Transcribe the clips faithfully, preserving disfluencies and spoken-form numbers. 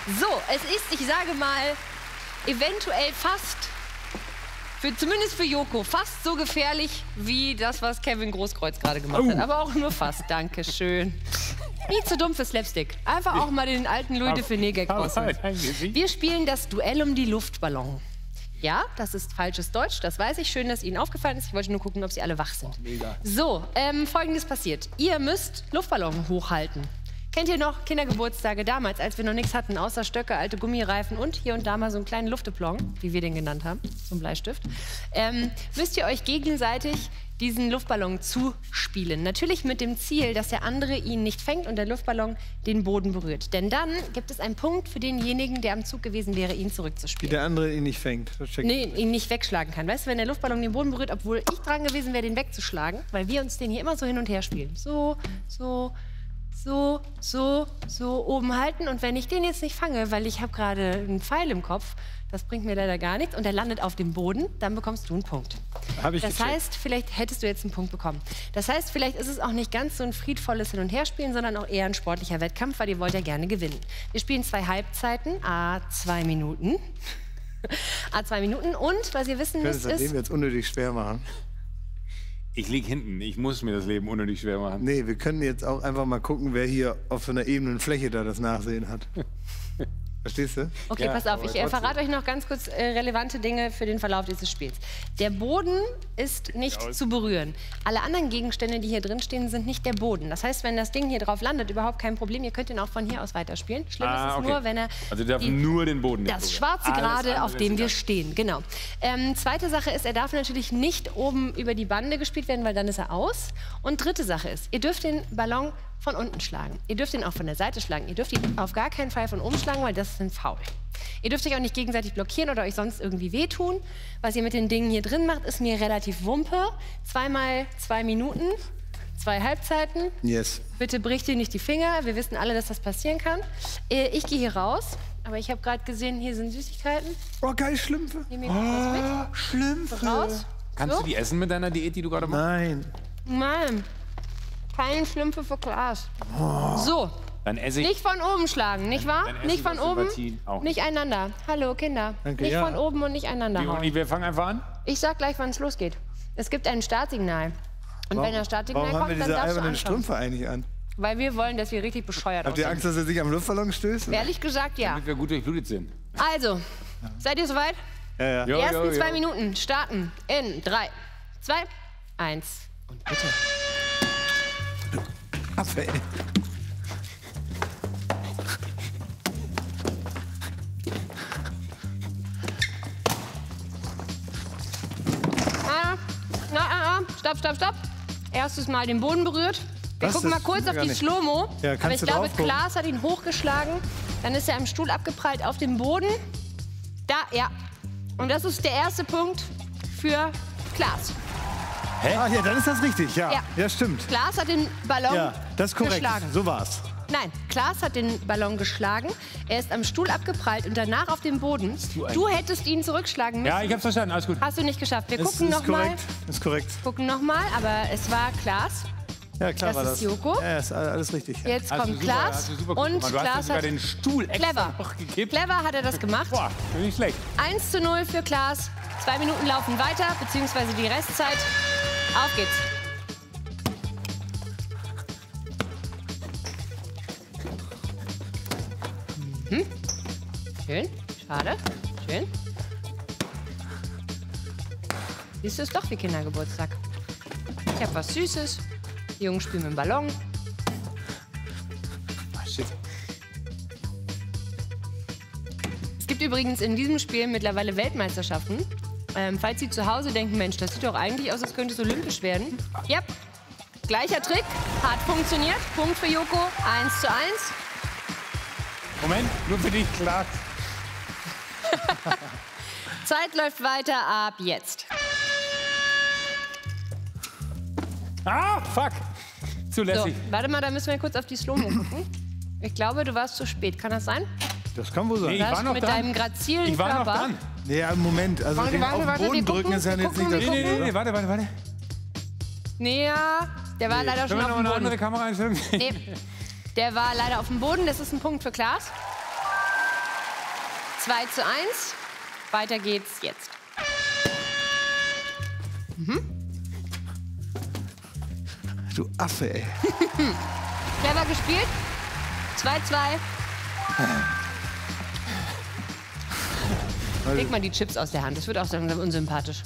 So, es ist, ich sage mal, eventuell fast, für, zumindest für Joko, fast so gefährlich wie das, was Kevin Großkreuz gerade gemacht oh. hat. Aber auch nur fast. Dankeschön. Nie zu dumm für Slapstick. Einfach auch mal den alten Louis de Funès-Gag rausholen. Wir spielen das Duell um die Luftballon. Ja, das ist falsches Deutsch, das weiß ich. Schön, dass Ihnen aufgefallen ist. Ich wollte nur gucken, ob Sie alle wach sind. Mega. So, ähm, Folgendes passiert. Ihr müsst Luftballon hochhalten. Kennt ihr noch Kindergeburtstage damals, als wir noch nichts hatten, außer Stöcke, alte Gummireifen und hier und da mal so einen kleinen Luftballon, wie wir den genannt haben, so ein Bleistift, ähm, müsst ihr euch gegenseitig diesen Luftballon zuspielen. Natürlich mit dem Ziel, dass der andere ihn nicht fängt und der Luftballon den Boden berührt. Denn dann gibt es einen Punkt für denjenigen, der am Zug gewesen wäre, ihn zurückzuspielen. Wie der andere ihn nicht fängt. Nee, ihn nicht wegschlagen kann. Weißt du, wenn der Luftballon den Boden berührt, obwohl ich dran gewesen wäre, den wegzuschlagen, weil wir uns den hier immer so hin und her spielen. So, so, so, so, so oben halten. Und wenn ich den jetzt nicht fange, weil ich habe gerade einen Pfeil im Kopf, das bringt mir leider gar nichts, und er landet auf dem Boden, dann bekommst du einen Punkt. Hab ich das gecheckt. heißt, vielleicht hättest du jetzt einen Punkt bekommen. Das heißt, vielleicht ist es auch nicht ganz so ein friedvolles Hin- und Herspielen, sondern auch eher ein sportlicher Wettkampf, weil ihr wollt ja gerne gewinnen. Wir spielen zwei Halbzeiten, a zwei Minuten. a zwei Minuten. Und, was ihr wissen müsst, ist... Das ist... jetzt unnötig schwer machen. Ich lieg hinten. Ich muss mir das Leben unnötig schwer machen. Nee, wir können jetzt auch einfach mal gucken, wer hier auf so einer ebenen Fläche da das Nachsehen hat. Verstehst du? Okay, Ja, pass auf, ich äh, verrate euch noch ganz kurz äh, relevante Dinge für den Verlauf dieses Spiels. Der Boden ist nicht aus. zu berühren. Alle anderen Gegenstände, die hier drin stehen, sind nicht der Boden. Das heißt, wenn das Ding hier drauf landet, überhaupt kein Problem. Ihr könnt ihn auch von hier aus weiterspielen. Schlimm Ah, ist es okay. nur, wenn er... Also der darf die, nur den Boden nicht Das berühren. schwarze Alles Gerade, andere auf dem ist wir egal. stehen, genau. Ähm, zweite Sache ist, er darf natürlich nicht oben über die Bande gespielt werden, weil dann ist er aus. Und dritte Sache ist, ihr dürft den Ballon von unten schlagen. Ihr dürft ihn auch von der Seite schlagen. Ihr dürft ihn auf gar keinen Fall von oben schlagen, weil das ist ein Foul. Ihr dürft euch auch nicht gegenseitig blockieren oder euch sonst irgendwie wehtun. Was ihr mit den Dingen hier drin macht, ist mir relativ Wumpe. Zweimal zwei Minuten, zwei Halbzeiten. Yes. Bitte bricht ihr nicht die Finger. Wir wissen alle, dass das passieren kann. Äh, Ich gehe hier raus. Aber ich habe gerade gesehen, hier sind Süßigkeiten. Oh, geil, Schlümpfe. Nehm mir kurz mit. Schlümpfe. So raus. Kannst So. du die essen mit deiner Diät, die du gerade machst? Nein. Nein, kein Schlümpfe für Klaas. So, Dann esse ich... nicht von oben schlagen, nicht wahr? Dann esse Nicht ich von aus oben, Sympathie auch nicht einander. Hallo Kinder, Danke, nicht ja. von oben und nicht einander Die hauen. Uni, wir fangen einfach an. Ich sag gleich, wann es losgeht. Es gibt ein Startsignal. Und wenn das Startsignal Warum haben wir kommt, dann diese darfst du albernen anschauen. Strümpfe eigentlich an? Weil wir wollen, dass wir richtig bescheuert Habt ihr aussehen. Angst, dass er sich am Luftballon stößt? Ehrlich gesagt, ja. Damit wir gut durchblutet sind. Also, seid ihr soweit? Ja, ja. Die Jo, ersten jo, jo. zwei Minuten starten in drei, zwei, eins und bitte. Affe, ey. Ah, ah, ah, ah. Stopp, stopp, stopp. Erstes Mal den Boden berührt. Wir Was? gucken Das mal kurz wissen wir auf gar die nicht. Slow-Mo. Ja, kannst Aber ich du glaube, drauf gucken? Klaas hat ihn hochgeschlagen. Dann ist er am Stuhl abgeprallt auf dem Boden. Da, ja. Und das ist der erste Punkt für Klaas. Ah, ja, dann ist das richtig, ja. Ja. Ja, stimmt. Klaas hat den Ballon Ja, das ist korrekt. geschlagen. So war's. Nein, Klaas hat den Ballon geschlagen. Er ist am Stuhl abgeprallt und danach auf dem Boden. du ein- Du hättest ihn zurückschlagen müssen. Ja, ich hab's verstanden. Alles gut. Hast du nicht geschafft. Wir Das gucken ist noch mal. korrekt. Ist korrekt. Gucken noch mal, aber es war Klaas. Ja, klar Das war ist das. Joko. Ja, ist alles richtig. Ja. Jetzt Hast du kommt super- Klaas hast du super gut und gemacht. Du hast ja Klaas sogar hat den Stuhl extra clever. noch gekippt. Clever hat er das gemacht. Boah, bin nicht schlecht. eins zu null für Klaas. Zwei Minuten laufen weiter, beziehungsweise die Restzeit. Auf geht's. Mhm. Schön, schade, schön. Siehst du, es doch wie Kindergeburtstag. Ich habe was Süßes. Die Jungs spielen mit dem Ballon. Ah, shit. Es gibt übrigens in diesem Spiel mittlerweile Weltmeisterschaften. Ähm, falls Sie zu Hause denken, Mensch, das sieht doch eigentlich aus, als könnte es olympisch werden. Ja, gleicher Trick, hat funktioniert. Punkt für Joko, eins zu eins. Moment, nur für dich, klar. Zeit läuft weiter ab jetzt. Ah, fuck. Zu So, lässig. warte mal, da müssen wir kurz auf die Slow-Mo gucken. Ich glaube, du warst zu spät. Kann das sein? Das kann wohl sein. Nee, Du ich war hast noch mit dran. deinem grazilen Ich war noch Körper... dran. Nee, ja, Moment. Also Warte, den warte, auf den warte, wir Boden drücken gucken, ist ja wir jetzt nicht gucken, das... wir Nee, nee, nee, nee, warte, warte, warte. Nee, ja, der war leider Können schon wir auf noch dem eine andere Boden. Hm. Kamera einstellen? Nee, der war leider auf dem Boden. Das ist ein Punkt für Klaas. Boah, bin ich schlecht. Eins zu eins. Moment, nur für dich, Klaas. zwei zu eins. Weiter geht's jetzt. Mhm. Du Affe, ey. Clever gespielt. zwei zwei. Leg mal die Chips aus der Hand. Das wird auch langsam unsympathisch.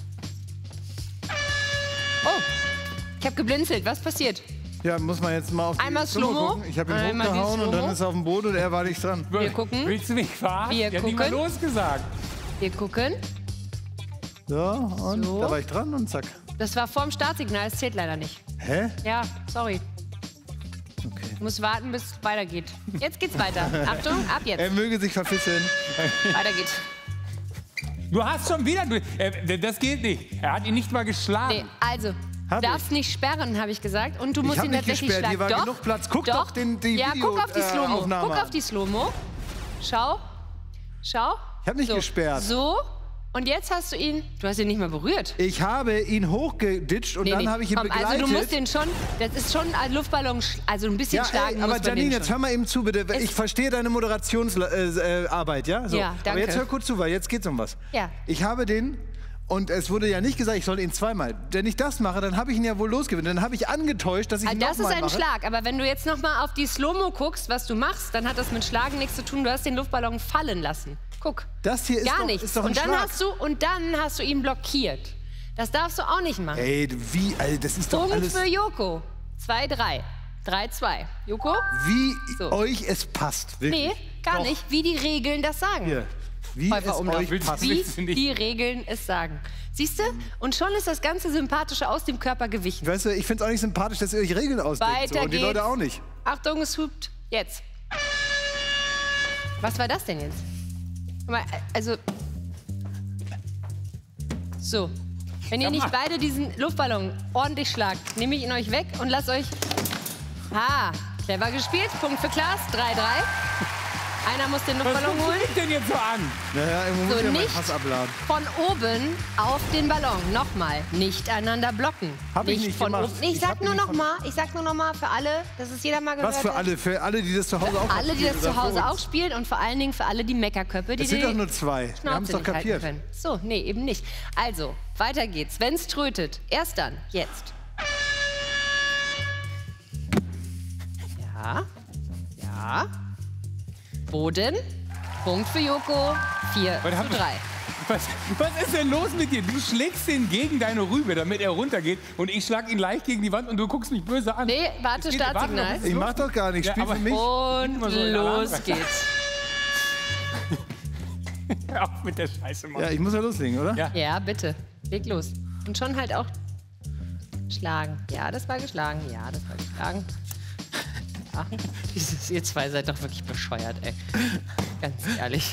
Oh, ich habe geblinzelt. Was passiert? Ja, muss man jetzt mal auf die Einmal Summe Slow-Mo. gucken. Ich habe ihn Einmal die hochgehauen und dann Slow-Mo. ist er auf dem Boden und er war nicht dran. Wir gucken. Willst du mich verarschen? Wir Ich hab nicht mal gucken. losgesagt. Wir gucken. So, und So. da war ich dran und zack. Das war vorm Startsignal. Es zählt leider nicht. Hä? Ja, sorry. Okay. Ich muss warten, bis es weitergeht. Jetzt geht's weiter. Achtung, ab jetzt. Er möge sich verfisseln. Weiter geht's. Du hast schon wieder... Du, äh, das geht nicht. Er hat ihn nicht mal geschlagen. Nee, also, Hab du darfst nicht sperren, habe ich gesagt. Und du musst hab ihn nicht tatsächlich gesperrt, schlagen. hier war doch, genug Platz. Guck doch den- die Ja, Video- guck auf die äh, Slow-Mo. Aufnahme Guck auf an. die Slow-Mo. Schau. Schau. Ich habe nicht so. gesperrt. So. Und jetzt hast du ihn... Du hast ihn nicht mal berührt. Ich habe ihn hochgeditscht und Nee, dann nee. habe ich ihn Komm, begleitet. also du musst den schon... Das ist schon ein Luftballon... sch- Also ein bisschen ja, schlagen ey, aber muss man Janine, den jetzt schon. hör mal eben zu, bitte. Ich verstehe deine Moderationsarbeit, äh, äh, Arbeit, ja? So. Ja, Aber danke. jetzt hör kurz zu, weil jetzt geht's um was. Ja. Ich habe den, und es wurde ja nicht gesagt, ich soll ihn zweimal. Wenn ich das mache, dann habe ich ihn ja wohl losgewinnt. Dann habe ich angetäuscht, dass ich ihn Also das ist nochmal ein mache. Schlag, aber wenn du jetzt noch mal auf die Slow-Mo guckst, was du machst, dann hat das mit Schlagen nichts zu tun. Du hast den Luftballon fallen lassen. Guck. Das hier ist Gar doch, nichts. ist doch ein und dann Schlag. hast du und dann hast du ihn blockiert. Das darfst du auch nicht machen. Ey, wie, also das ist doch Punkt alles, für Joko. zwei drei. drei zwei. Joko? wie So. euch es passt. Wirklich. Nee, gar Doch. nicht. Wie die Regeln das sagen. Hier. Wie Häufer es Umlauf. euch Willst- passt. Wie willst du nicht? die Regeln es sagen. Siehst du? Und schon ist das ganze Sympathische aus dem Körper gewichen. Weißt du, ich finde es auch nicht sympathisch, dass ihr euch Regeln ausdenkt. Weiter So, und die geht's. Leute auch nicht. Achtung, es hupt. Jetzt. Was war das denn jetzt? Guck mal, also... So. Wenn ihr Sag nicht mal. beide diesen Luftballon ordentlich schlagt, nehme ich ihn euch weg und lasst euch... Ha, clever gespielt. Punkt für Klaas. drei drei. Einer muss den Was Luftballon guckst du holen. mich denn jetzt so an? Naja, irgendwo muss So, ich ja meinen nicht Pass abladen. von oben auf den Ballon. Nochmal, nicht einander blocken. Hab ich nicht von gemacht. oben. Ich Ich sag hab nur nicht noch von- mal, ich sag nur noch mal für alle, dass es jeder mal gehört Was für hat. alle? Für alle, die das zu Hause auch Alle, die das spielen, zu oder Hause für auch uns? spielen und vor allen Dingen für alle die Meckerköpfe, die Das sind die doch nur zwei. Wir haben es Schnauze doch nicht halten kapiert. können. So, nee, eben nicht. Also, weiter geht's. Wenn's trötet, erst dann, jetzt. Ja, ja. Boden, Punkt für Joko, vier Was zu hab ich- drei. Was, was ist denn los mit dir? Du schlägst ihn gegen deine Rübe, damit er runtergeht. Und ich schlag ihn leicht gegen die Wand und du guckst mich böse an. Nee, warte, Es geht- Startsignal. warte, was ist Ich los? mach doch gar nichts. Ja, Spiel aber- für mich. Und Immer so in Alarm los rein. geht's. Hör auf mit der Scheiße, Mann. Ja, ich muss ja loslegen, oder? Ja. Ja, bitte. Leg los. Und schon halt auch schlagen. Ja, das war geschlagen. Ja, das war geschlagen. Ja, dieses, ihr zwei seid doch wirklich bescheuert, ey. Ganz ehrlich.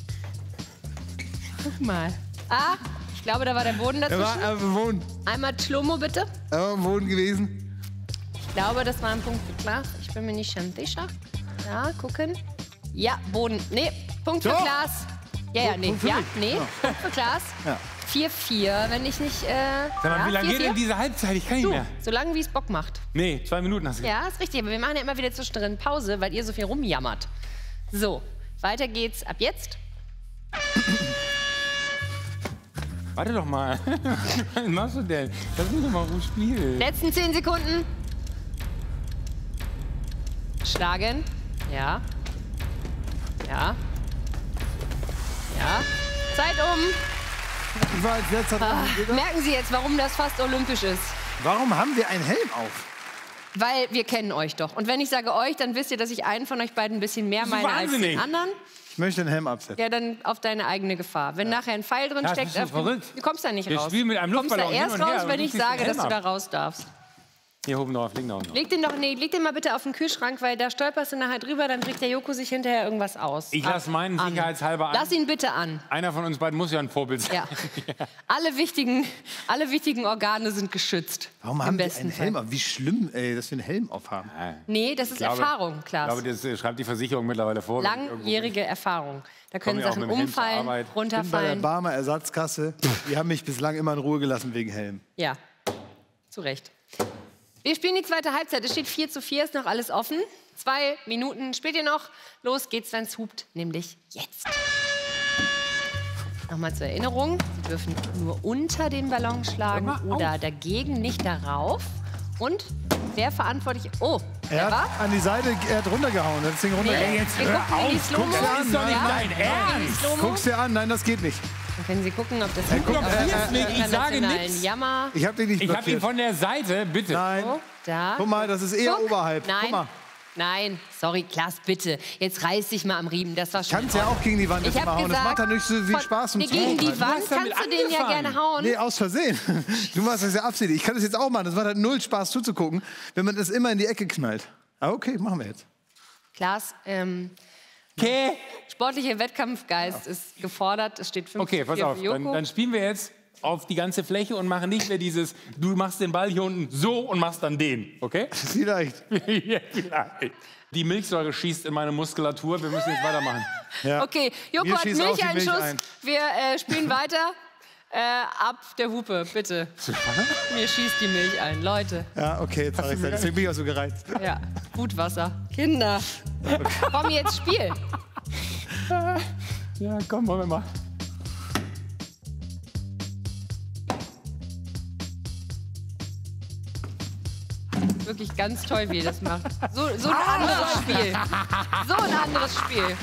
Guck mal. Ah, ich glaube, da war der Boden Er war dazwischen. am Wohnen. Einmal Schlomo, bitte. Er war am Wohnen gewesen. Ich glaube, das war ein Punkt für Klaas. Ich bin mir nicht ganz sicher. Ja, gucken. Ja, Boden. Nee, Punkt für Doch. Klaas. Ja, ja, nee. Punkt für Ja, mich. nee. Ja. Punkt für Klaas. Ja. vier vier, wenn ich nicht. Äh, Sag mal, ja, wie lange vier, geht denn vier? diese Halbzeit? Ich kann nicht Du, mehr. so lange wie es Bock macht. Nee, zwei Minuten hast du. Ja, ist richtig. Aber wir machen ja immer wieder zwischendrin Pause, weil ihr so viel rumjammert. So, weiter geht's ab jetzt. Warte doch mal. Was machst du denn? Lass mich doch mal ruhig spielen. Letzten zehn Sekunden. Schlagen. Ja. Ja. Ja. Zeit um. Ich war als letzter dran. Geht das? Merken Sie jetzt, warum das fast olympisch ist. Warum haben wir einen Helm auf? Weil wir kennen euch doch. Und wenn ich sage euch, dann wisst ihr, dass ich einen von euch beiden ein bisschen mehr Das ist meine als den wahnsinnig. anderen. Ich möchte den Helm absetzen. Ja, dann auf deine eigene Gefahr. Wenn nachher ein Pfeil drin Ja, steckt, bist du äh, verrückt? du kommst da nicht Wir raus. spielen mit einem du kommst da Luftballon hin erst und her, raus, aber wenn du ich ziehst den sage, dass Helm du da ab. raus darfst. Hier oben drauf, leg noch. Leg den doch, nee, leg den mal bitte auf den Kühlschrank, weil da stolperst du nachher drüber, dann kriegt der Joko sich hinterher irgendwas aus. Ich lass meinen An. sicherheitshalber an. Lass ihn bitte an. Einer von uns beiden muss ja ein Vorbild sein. Ja. Alle, wichtigen, alle wichtigen Organe sind geschützt. Warum Im haben wir besten einen Fall. Helm auf? Wie schlimm, ey, dass wir einen Helm aufhaben. Nee, das ist glaube- Erfahrung, Ich Klaas. glaube, das äh, schreibt die Versicherung mittlerweile vor. wenn ich irgendwo Langjährige Erfahrung. Da können Komme ja auch Sachen mit dem Helm zur umfallen, Arbeit. Ich bin bei der runterfallen. Barmer Ersatzkasse. Die haben mich bislang immer in Ruhe gelassen wegen Helm. Ja, zu Recht. Wir spielen die zweite Halbzeit. Es steht vier zu vier, ist noch alles offen. Zwei Minuten spielt ihr noch. Los geht's, wenn's hupt, nämlich jetzt. Nochmal zur Erinnerung, Sie dürfen nur unter den Ballon schlagen oder dagegen, nicht darauf. Und wer verantwortlich... Oh, er hat war? an die Seite, er hat runtergehauen, das Ding runtergehauen. Nee, jetzt wir hör gucken in die auf, Slow-Mo. guck, das ist doch nicht Ja, dein gucken in die Ernst. Slow-Mo. Guck's dir an, nein, das geht nicht. Dann können Sie gucken, ob das Ey, guck, auf äh, den äh, äh, ich sage internationalen nix. Jammer. Ich hab dich nicht Ich hab ihn blockiert. von der Seite, bitte. Nein, So, da. guck mal, das ist eher Guck. oberhalb. Nein. Guck mal. Nein, sorry, Klaas, bitte. Jetzt reiß dich mal am Riemen, das war schon... Kannst ja auch gegen die Wand Ich jetzt mal hab hauen. Das gesagt, macht ja nicht so viel von- Spaß zum nee, gegen die Zugucken. Wand hast damit kannst du den ja angefangen. gerne hauen. Nee, aus Versehen. Du machst das ja absichtlich. Ich kann das jetzt auch machen. Das macht halt null Spaß zuzugucken, wenn man das immer in die Ecke knallt. Ah, okay, machen wir jetzt. Klaas, ähm, Okay, sportlicher Wettkampfgeist ist gefordert. Es steht fünf okay, zu pass vier auf. für Dann, Joko. dann spielen wir jetzt auf die ganze Fläche und machen nicht mehr dieses, du machst den Ball hier unten so und machst dann den, okay? Vielleicht. Ja, vielleicht. Die Milchsäure schießt in meine Muskulatur, wir müssen jetzt weitermachen. Ja. Okay, Joko Mir hat schießt auch die Milch Milcheinschuss. ein. Wir äh, spielen weiter. Äh, ab der Hupe, bitte. Mir schießt die Milch ein, Leute. Ja, okay, jetzt sag ich's. Deswegen bin ich auch so gereizt. Ja, Wutwasser. Kinder. Komm, jetzt spiel. Ja, komm, wollen wir mal. Wirklich ganz toll, wie ihr das macht. So, so ein anderes Spiel. So ein anderes Spiel.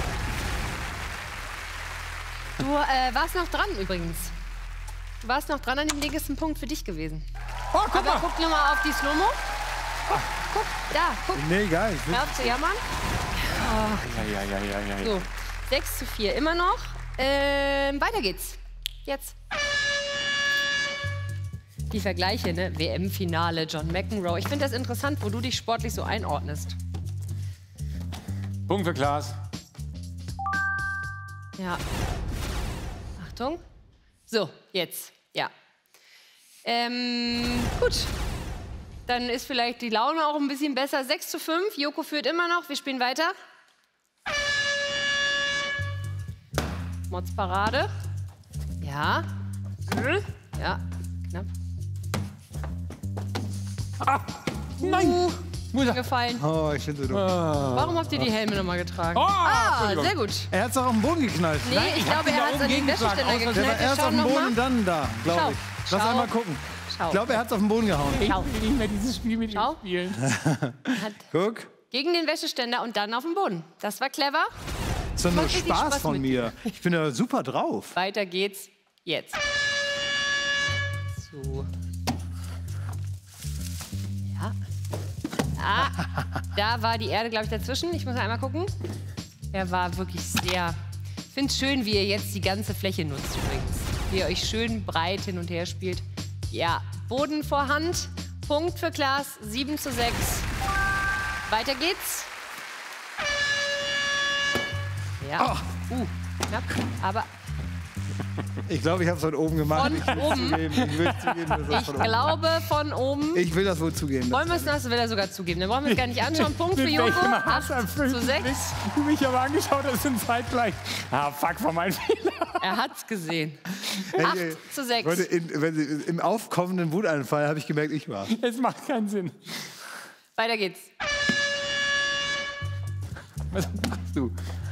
Du äh, warst noch dran übrigens. Du warst noch dran, an dem Ding ist ein Punkt für dich gewesen. Oh, guck Aber mal. guck nur mal auf die Slow-Mo. Guck, guck, da, guck. Nee, egal. Ich will Hör auf zu jammern. Ja, ja, ja, ja, ja. So, sechs zu vier immer noch. Ähm, weiter geht's. Jetzt. Die Vergleiche, ne? W M-Finale, John McEnroe. Ich finde das interessant, wo du dich sportlich so einordnest. Punkt für Klaas. Ja. Achtung. So, jetzt. Ja. Ähm, gut. Dann ist vielleicht die Laune auch ein bisschen besser. sechs zu fünf. Joko führt immer noch. Wir spielen weiter. Modsparade. Ja. Ja. Knapp. Nein! Uh, Mutter. gefallen. Oh, ich finde so dumm. Warum habt ihr die Helme nochmal getragen? Oh, Ah, Entschuldigung. sehr gut. Er hat's auch auf den Boden geknallt. Nee, ich, glaube, ihn er da hat es oben an den gegengeschlagen, Wäscheständer aus Versehen. Der war geknallt. erst Schau auf dem noch Boden mal. und dann da, Schau. glaube ich. Lass Schau. einmal gucken. Schau. Ich glaube, er hat's auf den Boden gehauen. Ich Schau. will nicht mehr dieses Spiel mit ihm Schau. spielen. Hat Guck. gegen den Wäscheständer und dann auf den Boden. Das war clever. Das ist doch nur Macht richtig Spaß Spaß von mit mir. Ich bin ja super drauf. Weiter geht's jetzt. So. Ja. Ah, da war die Erde, glaube ich, dazwischen. Ich muss noch einmal gucken. Er war wirklich sehr... Ich finde es schön, wie ihr jetzt die ganze Fläche nutzt übrigens. Wie ihr euch schön breit hin und her spielt. Ja, Boden vor Hand. Punkt für Klaas, sieben zu sechs. Weiter geht's. Ja. Uh, knapp. Aber Ich glaube, ich habe es von oben gemacht. Von ich will oben. zugeben. Ich will zugeben, dass das ich von oben. glaube von oben. Ich will das wohl zugeben. Wollen wir es das will er sogar zugeben. Dann brauchen wir es gar nicht anschauen. Punkt für Joko. acht zu sechs. Du mich aber angeschaut, das sind zeitgleich. Ah, fuck, war mein Fehler. Er hat's gesehen. Ey, acht ey, zu sechs. Leute, in, wenn Sie, im aufkommenden Wutanfall habe ich gemerkt, ich war. Es macht keinen Sinn. Weiter geht's. Was machst du?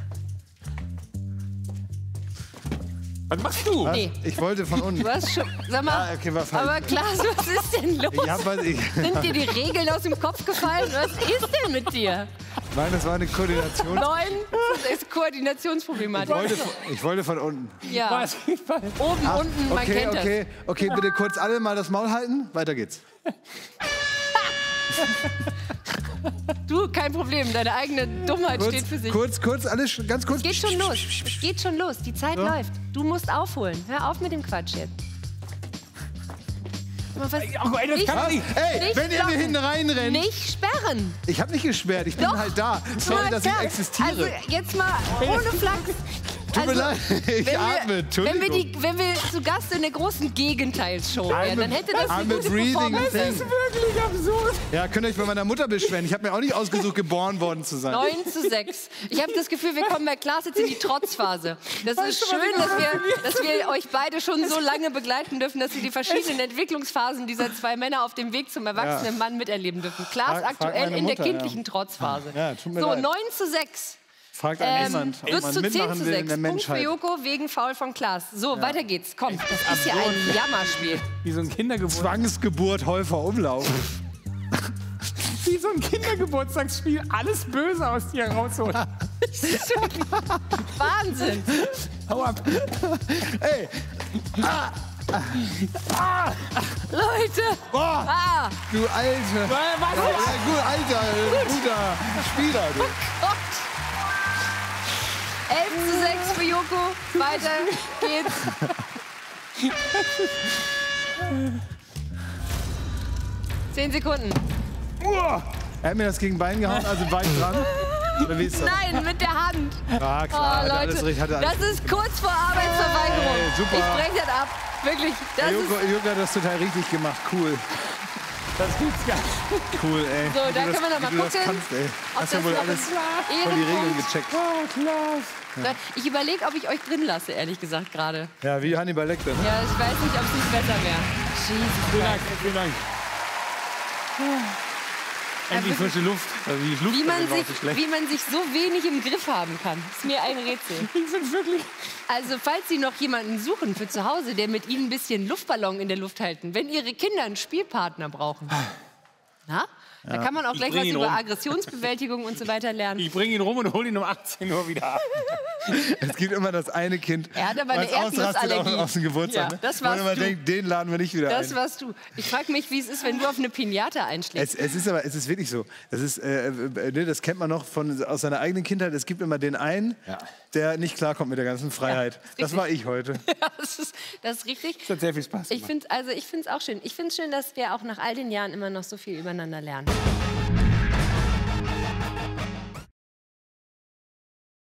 Was machst du? Nee. Ich wollte von unten. Du hast schon. Sag mal. Ah, okay, war falsch. Aber Klaas, was ist denn los? Ich hab, was, ich, Sind dir die Regeln aus dem Kopf gefallen? Was ist denn mit dir? nein, das war eine Koordination. Neun. Das ist Ich Koordinationsproblematik. wollte, von, ich wollte von unten. Ja. Was? Oben, unten, man Okay, kennt okay, okay, bitte kurz alle mal das Maul halten. Weiter geht's. das. Du, kein Problem. Deine eigene Dummheit Kurz, steht für sich. kurz, kurz, alles sch- ganz kurz. Es geht schon los. Es geht schon los. Die Zeit Ja. läuft. Du musst aufholen. Hör auf mit dem Quatsch jetzt. Aber was- Oh, ey, das Nicht- kann nicht. Ey, Nicht wenn ihr mir blocken. hinten reinrennt. Nicht sperren. Ich habe nicht gesperrt, ich bin Doch. halt da. Sorry, dass ich Marcel, existiere. Also jetzt mal ohne Flachs. Tut mir leid, ich wenn atme, wir, Entschuldigung. wenn wir, die, wenn wir zu Gast in der großen Gegenteilsshow wären, dann hätte das I'm eine a gute breathing Performance. thing. Wirklich absurd. Ja, könnt ihr euch bei meiner Mutter beschweren. Ich habe mir auch nicht ausgesucht, geboren worden zu sein. neun zu sechs. Ich habe das Gefühl, wir kommen bei Klaas jetzt in die Trotzphase. Das ist du, was schön, ich dass wir, dass wir euch beide schon so lange begleiten dürfen, dass wir die verschiedenen Entwicklungsphasen dieser zwei Männer auf dem Weg zum erwachsenen Ja. Mann miterleben dürfen. Klaas Frag- frag aktuell meine in der Mutter, kindlichen ja. Trotzphase. Ja, tut mir so, leid. neun zu sechs. Fragt einen Ähm, niemand, ob Wird man zu zehn mitmachen zu will in sechs. der Punkt für Menschheit. Joko wegen Foul von Klaas. So, weiter geht's. Komm, das ist ja ein Jammerspiel. Wie so ein Kindergeburtstag. Zwangsgeburt, Häufer, Umlauf. Wie so ein Kindergeburtstagsspiel. Alles Böse aus dir rausholen. Wahnsinn. Hau ab. Ey, Leute. boah, Ah, du Alte. Was? Ja, gut, Alter, guter Spieler, du. Gott. elf zu sechs für Joko. Weiter geht's. Zehn Sekunden. Er hat mir das gegen Bein gehauen, also weit dran. Oder wie ist das? Nein, mit der Hand. Ah, Oh, klar, hat er alles Leute, recht, hat er alles das ist kurz vor Arbeitsverweigerung. Ey, super. Ich breche das ab. Wirklich. Das Joko, ist, Joko hat das total richtig gemacht, cool. Das gibt's gar nicht. Cool, ey. So, Wie da du das, können wir noch mal wie du das gucken, kannst, ey. ob Hast ja das wohl noch alles ist. voll die Regeln Ehrenpunkt. gecheckt. Oh, Klaas. Ich überlege, ob ich euch drin lasse, ehrlich gesagt, gerade. Ja, wie Hannibal Lecter. Ne? Ja, ich weiß nicht, ob es nicht besser wäre. Jesus Vielen Dank, Christ. vielen Dank. Endlich frische Luft. Also die Luft Wie man, war sich, auch nicht schlecht. wie man sich so wenig im Griff haben kann, ist mir ein Rätsel. Ich bin wirklich... Also, falls Sie noch jemanden suchen für zu Hause, der mit Ihnen ein bisschen Luftballon in der Luft halten, wenn Ihre Kinder einen Spielpartner brauchen, na? Da kann man auch Ich gleich bring was ihn über rum. Aggressionsbewältigung und so weiter lernen. Ich bringe ihn rum und hole ihn um achtzehn Uhr wieder ab. Es gibt immer das eine Kind, Er hat aber eine was ausrastet Erdnussallergie. auf, auf den Geburtstag. Ja, Ne? das Wo man warst immer du. denkt, den laden wir nicht wieder Das ein. warst du. Ich frage mich, wie es ist, wenn du auf eine Pinata einschlägst. Es, es ist aber, es ist wirklich so. Das ist, äh, äh, ne, das kennt man noch von, aus seiner eigenen Kindheit. Es gibt immer den einen, der nicht klarkommt mit der ganzen Freiheit. ist das war ich heute. Ja, das, ist, das ist richtig. Das hat sehr viel Spaß Ich gemacht. finde also ich finde es auch schön. Ich finde es schön, dass wir auch nach all den Jahren immer noch so viel übereinander lernen.